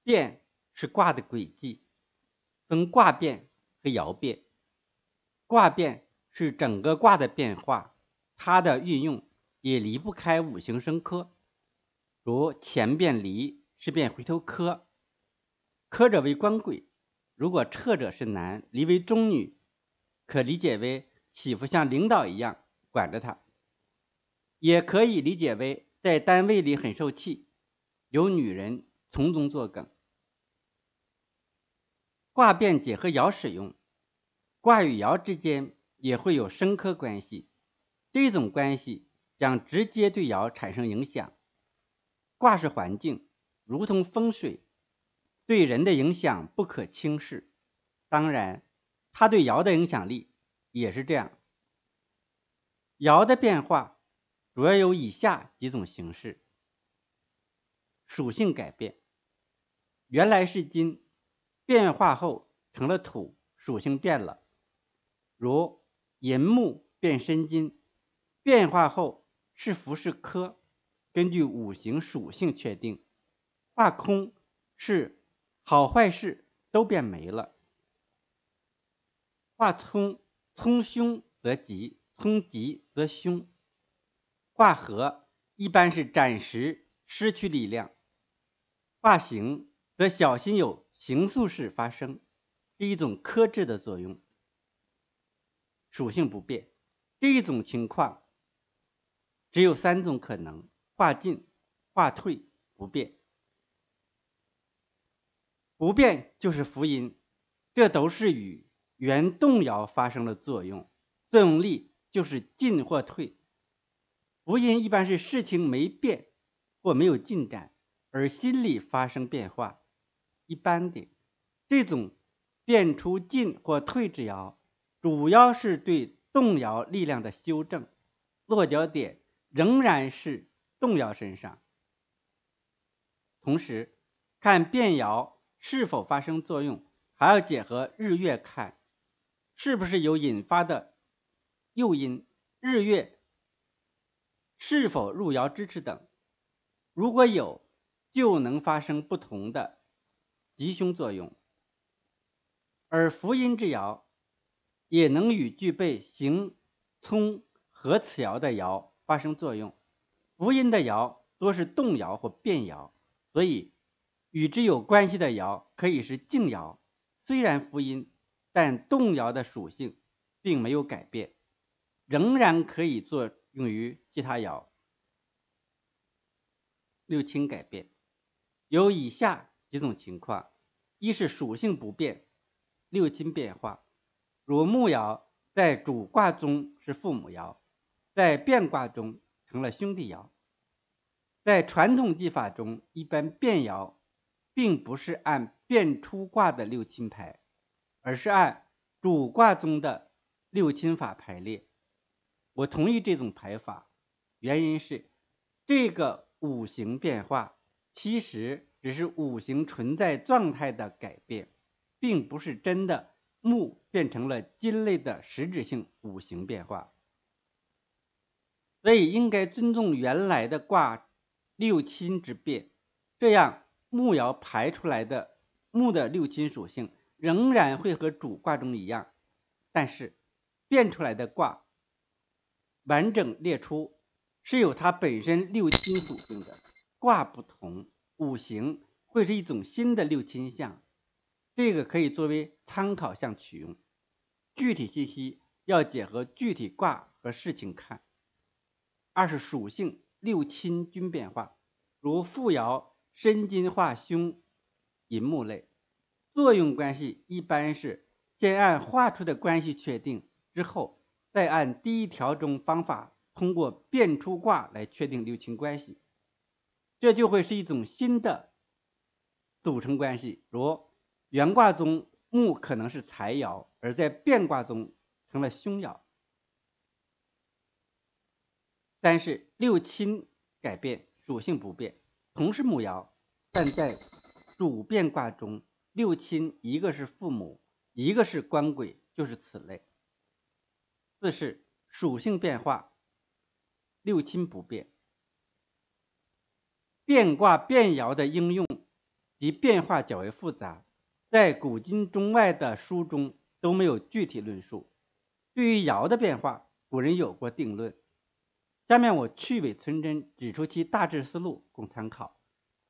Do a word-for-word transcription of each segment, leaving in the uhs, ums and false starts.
变是卦的轨迹，分卦变和爻变。卦变是整个卦的变化，它的运用也离不开五行生科。如前变离是变回头科，科者为官鬼，如果撤者是男，离为中女，可理解为媳妇像领导一样管着他，也可以理解为在单位里很受气，有女人从中作梗。卦变结合爻使用，卦与爻之间也会有生克关系，这种关系将直接对爻产生影响。卦是环境，如同风水，对人的影响不可轻视，当然它对爻的影响力也是这样。爻的变化主要有以下几种形式。属性改变，原来是金，变化后成了土，属性变了。如寅木变申金，变化后是福是科，根据五行属性确定。化空是好坏事都变没了。化冲，冲凶则吉，冲吉则凶。化合一般是暂时失去力量。化形则小心有形塑事发生，是一种克制的作用。属性不变，这一种情况只有三种可能：化进、化退、不变。不变就是福音，这都是与原动爻发生了作用，作用力就是进或退。福音一般是事情没变或没有进展，而心理发生变化。一般的这种变出进或退之爻，主要是对动爻力量的修正，落脚点仍然是动爻身上。同时看变爻是否发生作用，还要结合日月看，是不是有引发的诱因，日月是否入爻支持等，如果有，就能发生不同的吉凶作用。而福音之爻也能与具备刑、冲、合此爻的爻发生作用。福音的爻多是动爻或变爻，所以与之有关系的爻可以是静爻，虽然福音，但动爻的属性并没有改变，仍然可以作用于其他爻。六亲改变有以下几种情况：一是属性不变，六亲变化，如木爻在主卦中是父母爻，在变卦中成了兄弟爻。在传统技法中，一般变爻并不是按变出卦的六亲排，而是按主卦中的六亲法排列。我同意这种排法，原因是这个五行变化其实只是五行存在状态的改变，并不是真的木变成了金类的实质性五行变化。所以应该尊重原来的卦六亲之变，这样木爻排出来的木的六亲属性仍然会和主卦中一样，但是变出来的卦完整列出是有它本身六亲属性的。卦不同，五行会是一种新的六亲象，这个可以作为参考项取用，具体信息要结合具体卦和事情看。二是属性六亲均变化，如父爻申金化凶，寅木类，作用关系一般是先按画出的关系确定，之后再按第一条中方法通过变出卦来确定六亲关系，这就会是一种新的组成关系。如原卦中木可能是财爻，而在变卦中成了凶爻。三是六亲改变，属性不变，同是木爻，但在主变卦中，六亲一个是父母，一个是官鬼，就是此类。四是属性变化，六亲不变。变卦变爻的应用及变化较为复杂，在古今中外的书中都没有具体论述。对于爻的变化，古人有过定论。下面我去伪存真，指出其大致思路，供参考。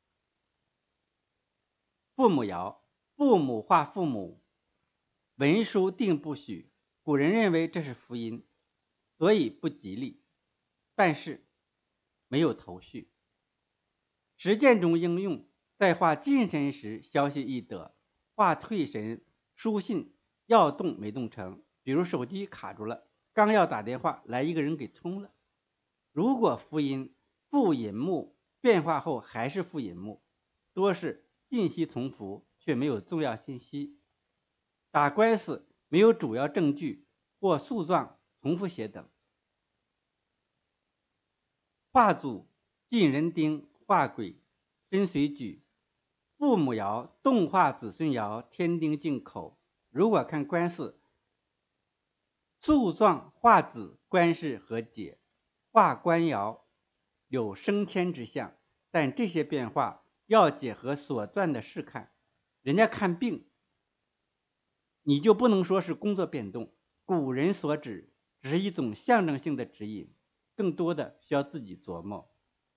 父母爻，父母化父母，文书定不许。古人认为这是福音，所以不吉利，办事没有头绪。实践中应用，在画进神时消息易得，画退神书信要动没动成，比如手机卡住了，刚要打电话，来一个人给冲了。如果复音复引木变化后还是复引木，多是信息重复却没有重要信息。打官司没有主要证据或诉状重复写等。画祖晋人丁画鬼身随举，父母爻动画子孙爻天丁进口。如果看官司，诉状画子官事和解，画官爻有升迁之象，但这些变化要结合所断的事看。人家看病，你就不能说是工作变动，古人所指只是一种象征性的指引，更多的需要自己琢磨。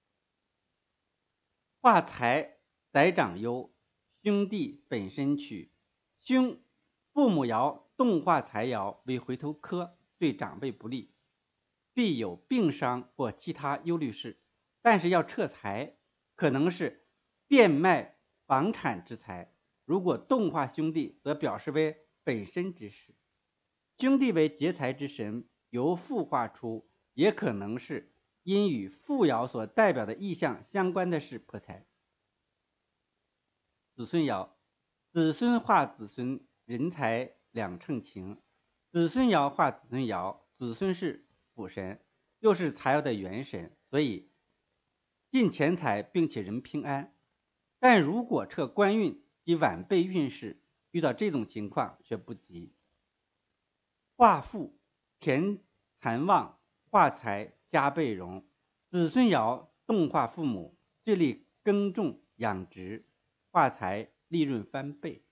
画财宰长忧，兄弟本身取。兄父母爻动化财爻为回头科，对长辈不利，必有病伤或其他忧虑事，但是要撤财，可能是变卖房产之财。如果动化兄弟，则表示为本身之事。兄弟为劫财之神，由父化出，也可能是因与父爻所代表的意象相关的事破财。子孙爻，子孙化子孙，人财两称情。子孙爻化子孙爻，子孙是辅神，又是财爻的元神，所以进钱财并且人平安。但如果测官运及晚辈运势，遇到这种情况却不吉。化父田残旺，化财加倍荣。子孙爻动化父母，最利耕种养殖，化财利润翻倍。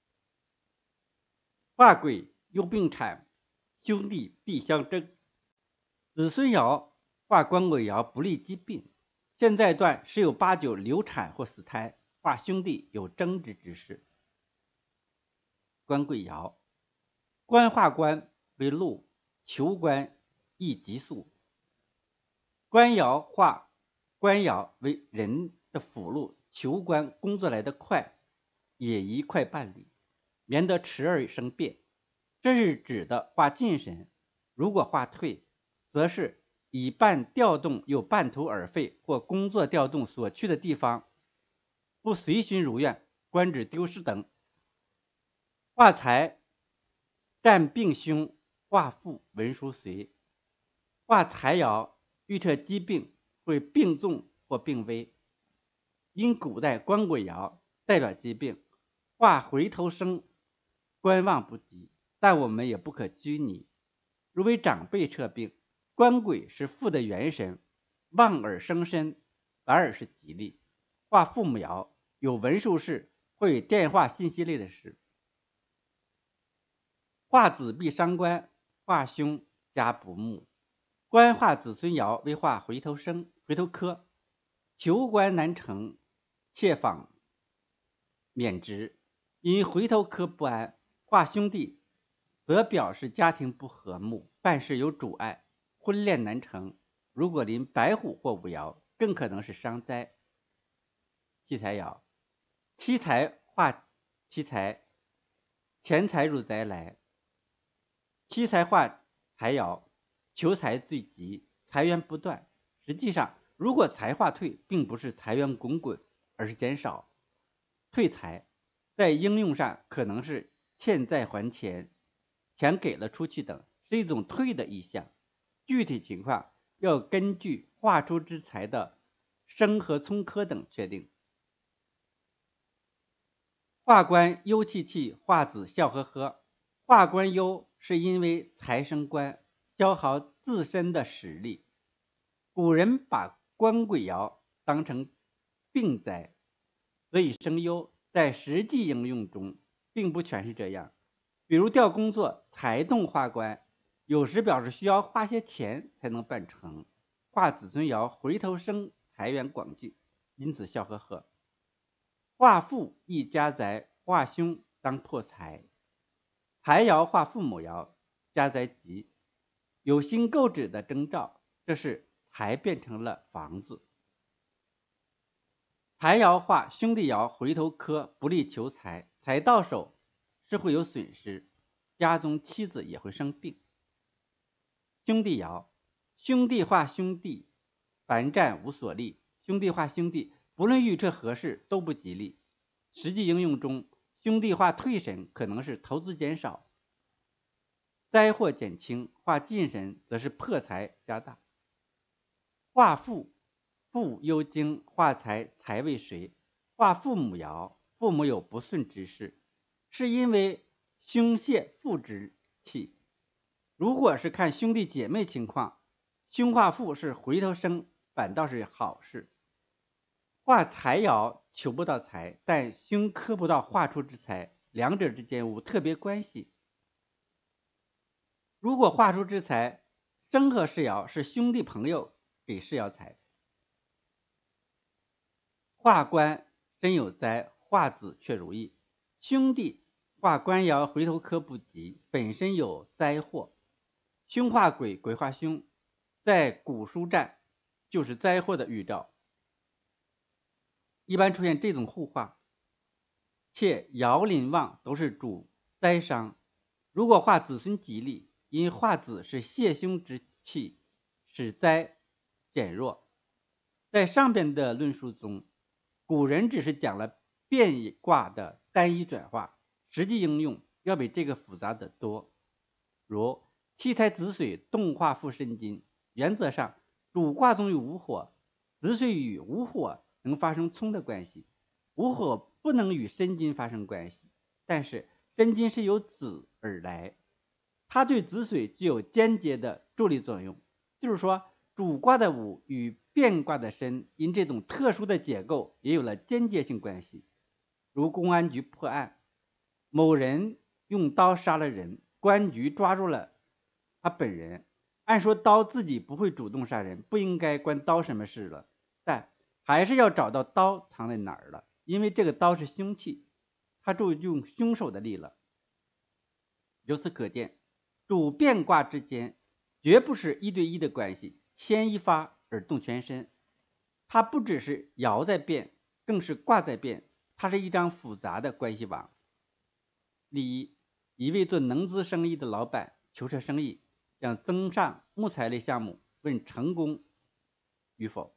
化鬼忧病产，兄弟必相争。子孙爻化官鬼爻不利疾病，现在段十有八九流产或死胎，化兄弟有争执之事。官鬼爻，官化官为禄，求官易急速。官爻化官爻为人的辅禄，求官工作来得快，也宜快办理，免得迟而生变。这是指的化进神。如果化退，则是以半调动又半途而废，或工作调动所去的地方不随心如愿，官职丢失等。化财占病凶，化父文书随。化财爻预测疾病会病重或病危，因古代官鬼爻代表疾病，化回头生观望不及，但我们也不可拘泥。如为长辈测病，官鬼是父的元神，望而生身，反而是吉利。化父母爻有文书事或与电话信息类的事。化子必伤官，化兄加不睦。官化子孙爻为化回头生回头科，求官难成，切访免职。因回头科不安，化兄弟则表示家庭不和睦，办事有阻碍，婚恋难成。如果临白虎或午爻，更可能是伤灾。妻财爻，妻财化妻财，钱财入宅来。妻财化财爻，求财最急，财源不断。实际上，如果财化退，并不是财源滚滚，而是减少。退财在应用上可能是欠债还钱，钱给了出去等，是一种退的意象。具体情况要根据化出之财的生和冲科等确定。化官忧气气，化子笑呵呵。化官忧是因为财生官，消耗自身的实力。古人把官鬼爻当成病灾，所以生忧在实际应用中并不全是这样。比如调工作，财动化官，有时表示需要花些钱才能办成。化子孙爻回头生，财源广进，因此笑呵呵。化父易家宅，化兄当破财。财爻化父母爻，家宅吉，有新购置的征兆，这是财变成了房子。财爻化兄弟爻回头科，不利求财，财到手是会有损失，家中妻子也会生病。兄弟爻，兄弟化兄弟，凡战无所利。兄弟化兄弟，不论预测何事都不吉利。实际应用中，兄弟化退神可能是投资减少，灾祸减轻；化进神则是破财加大。化父，父忧经，化财，财为水。化父母爻，父母有不顺之事，是因为兄泄父之气。如果是看兄弟姐妹情况，兄化父是回头生，反倒是好事。化财爻求不到财，但兄克不到化出之财，两者之间无特别关系。如果化出之财生合世爻，是兄弟朋友给世爻财。化官身有灾，化子却如意。兄弟化官爻回头科不吉，本身有灾祸。凶化鬼，鬼化凶，在古书战就是灾祸的预兆。一般出现这种互化，且爻临旺都是主灾伤。如果化子孙吉利，因化子是泄凶之气，使灾减弱。在上边的论述中，古人只是讲了变卦的单一转化，实际应用要比这个复杂得多。如七财子水动化复申金，原则上主卦中有无火，子水与无火能发生冲的关系，无火不能与申金发生关系。但是申金是由子而来，它对子水具有间接的助力作用，就是说主卦的午与变卦的申因这种特殊的结构也有了间接性关系。如公安局破案，某人用刀杀了人，公安局抓住了他本人，按说刀自己不会主动杀人，不应该关刀什么事了，但还是要找到刀藏在哪儿了，因为这个刀是凶器，他就用凶手的力了。由此可见，主变卦之间绝不是一对一的关系，牵一发而动全身。它不只是爻在变，更是卦在变，它是一张复杂的关系网。例一，一位做能资生意的老板求测生意，想增上木材类项目，问成功与否。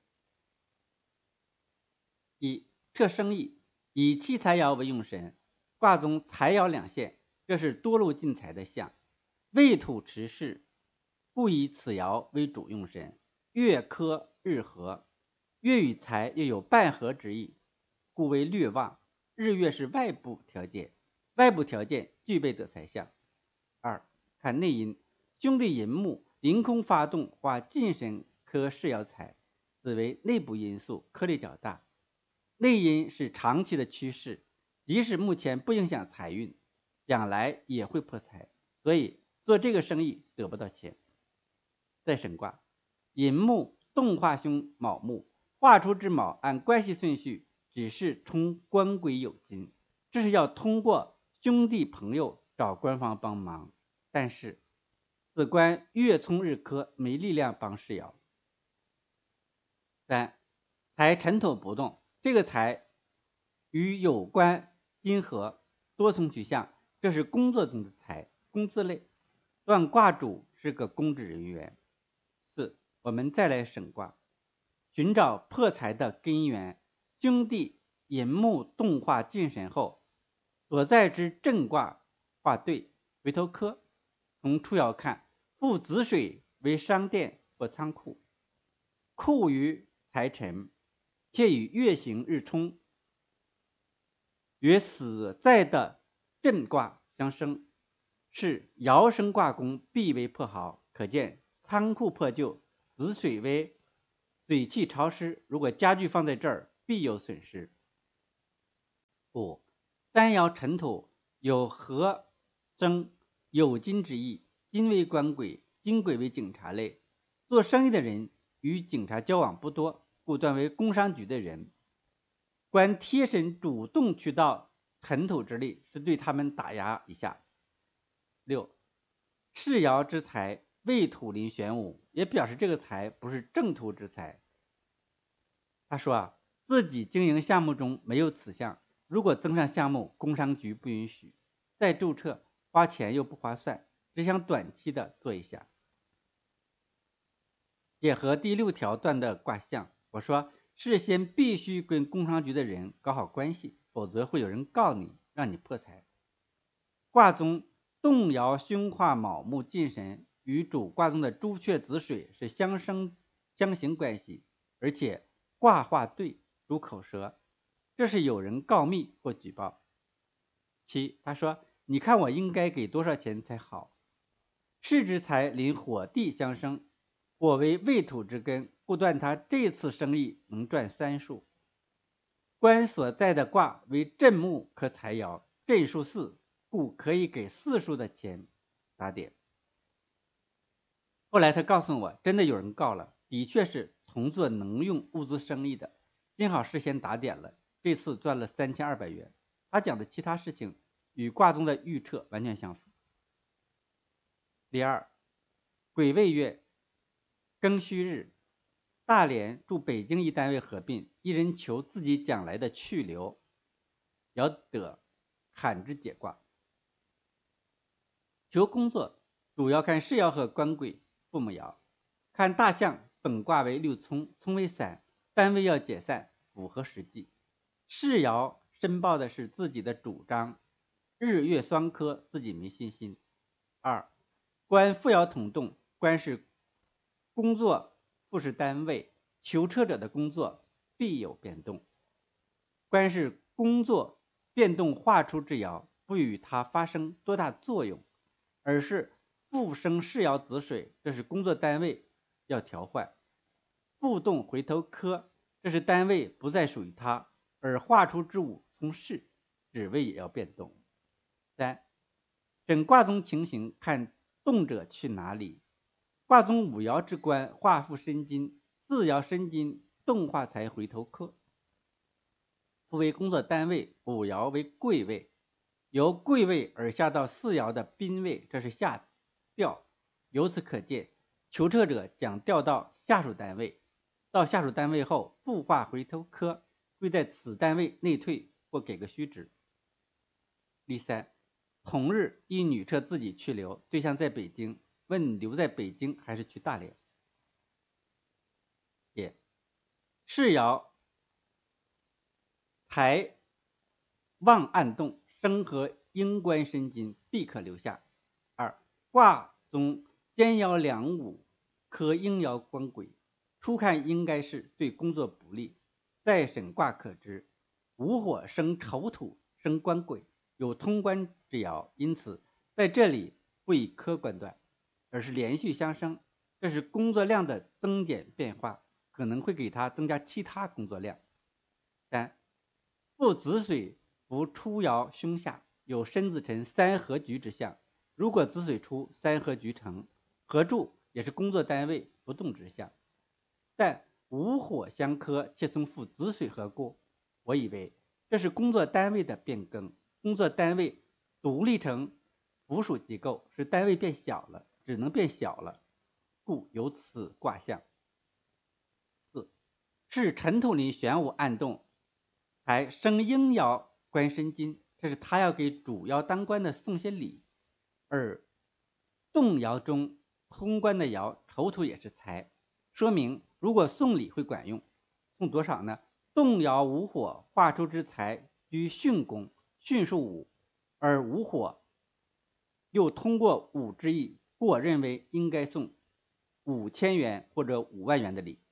一、测生意，以七财爻为用神，卦中财爻两现，这是多路进财的象。未土持世，故以此爻为主用神。月科日合，月与财又有半合之意，故为略旺。日月是外部条件，外部条件具备的财象。二、看内因，兄弟寅木凌空发动，化进神克世爻财，此为内部因素，颗粒较大。内因是长期的趋势，即使目前不影响财运，将来也会破财，所以做这个生意得不到钱。再审卦，寅木动化凶卯木，化出之卯按关系顺序只是冲官鬼酉金，这是要通过兄弟朋友找官方帮忙，但是此官月冲日科，没力量帮世爻。三、财沉头不动，这个财与有关金合，多重取向，这是工作中的财，工资类，断卦主是个公职人员。四、我们再来审卦，寻找破财的根源。兄弟寅木动化进神后，所在之震卦化兑回头科。从初爻看，复子水为商店或仓库，库于财辰，且与月行日冲，与死在的震卦相生，是爻生卦宫必为破耗。可见仓库破旧，子水为水气潮湿，如果家具放在这儿必有损失。五、 三爻辰土有合征有金之意，金为官鬼，金鬼为警察类。做生意的人与警察交往不多，故断为工商局的人。官贴身主动去到辰土之力，是对他们打压一下。六，世爻之财未土临玄武，也表示这个财不是正途之财。他说啊，自己经营项目中没有此项，如果增上项目，工商局不允许，再注册花钱又不划算，只想短期的做一下。也和第六条断的卦象，我说事先必须跟工商局的人搞好关系，否则会有人告你，让你破财。卦中动爻凶化卯木进神，与主卦中的朱雀子水是相生相刑关系，而且卦化对，主口舌，这是有人告密或举报。七，他说你看我应该给多少钱才好？世之财临火地相生，火为未土之根，故断他这次生意能赚三数。官所在的卦为震木克财爻，震数四，故可以给四数的钱打点。后来他告诉我，真的有人告了，的确是同做能用物资生意的，幸好事先打点了，这次赚了三千二百元。他讲的其他事情与卦中的预测完全相符。第二，癸未月庚戌日，大连驻北京一单位合并，一人求自己将来的去留，要得坎之解卦。求工作主要看世爻和官鬼父母爻，看大象本卦为六冲，冲为散，单位要解散，符合实际。世爻申报的是自己的主张，日月双科，自己没信心。二，官父爻统动，官是工作，父是单位，求车者的工作必有变动。官是工作变动化出之爻，不与它发生多大作用，而是父生世爻子水，这是工作单位要调换。父动回头科，这是单位不再属于他，而化出之物从事，职位也要变动。三，整卦中情形看动者去哪里。卦中五爻之官化父申金，四爻申金动化财回头科。父为工作单位，五爻为贵位，由贵位而下到四爻的宾位，这是下调。由此可见，求测者将调到下属单位，到下属单位后复化回头科，会在此单位内退或给个虚职。第三，同日一女测自己去留，对象在北京，问留在北京还是去大连。也世爻财旺暗动，生和应官申金，必可留下。二，卦中兼爻两午，克应爻官鬼，初看应该是对工作不利，再审卦可知，午火生丑土，生官鬼，有通关之爻，因此在这里不以科官断，而是连续相生，这是工作量的增减变化，可能会给他增加其他工作量。三，父子水不出爻凶下，有申子辰三合局之象，如果子水出，三合局成，合柱也是工作单位不动之象，但午火相克，且从父子水合过，我以为这是工作单位的变更，工作单位独立成附属机构，使单位变小了，只能变小了，故有此卦象。四，是辰土临玄武暗动，还生应爻官申金，这是他要给主要当官的送些礼。而动爻中通关的爻丑土也是财，说明如果送礼会管用。送多少呢？动爻无火，化出之财居巽宫，巽数五，而无火又通过五之意，故我认为应该送五千元或者五万元的礼。